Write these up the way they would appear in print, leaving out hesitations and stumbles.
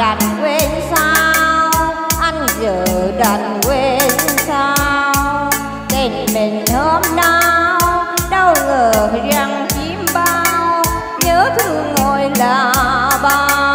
đành quên sao, anh giờ đành quên sao. Tình mình hôm nào đâu ngờ rằng chim bao, nhớ thương ngồi là bao.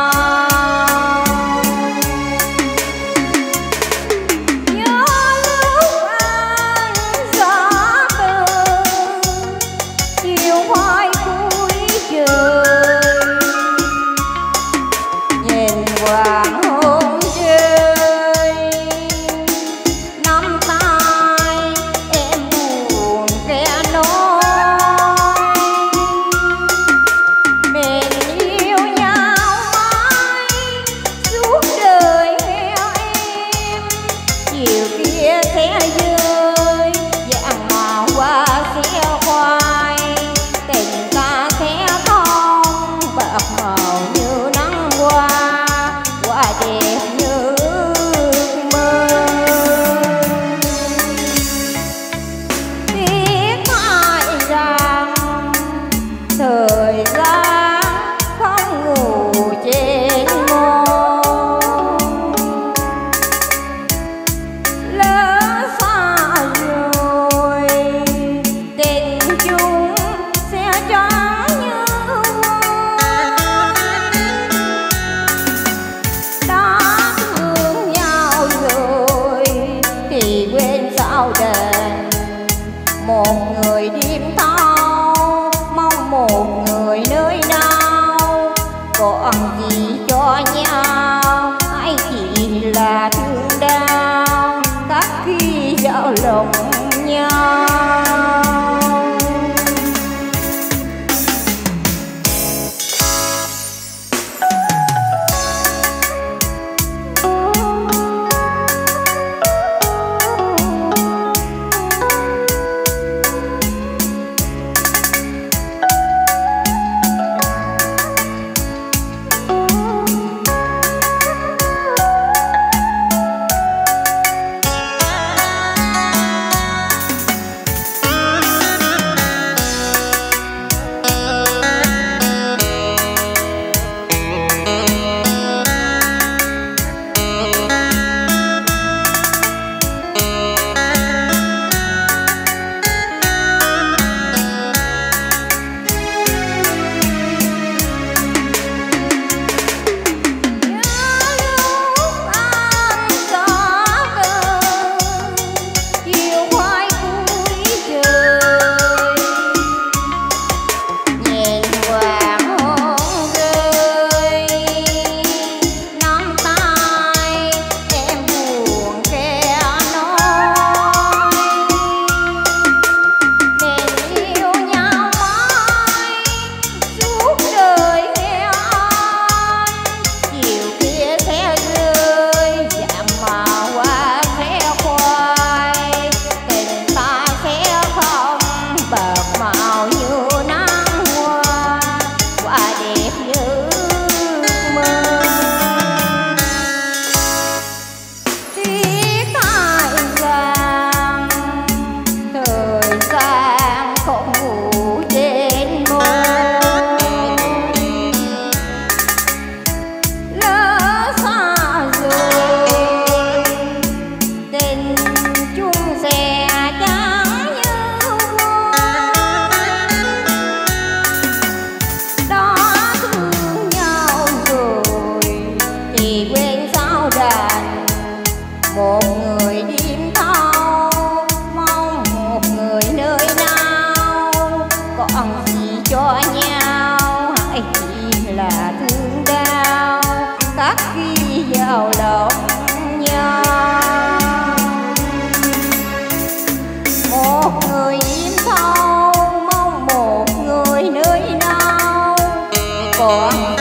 Một người đêm thâu mong một người nơi nào, còn gì cho nhau hay chỉ là thương đau các khi giao lòng nhau. Một người đêm thâu mong một người nơi nào, còn gì cho nhau hay chỉ là thương đau các khi vào lòng nhau. Một người đêm thâu mong một người nơi nào, còn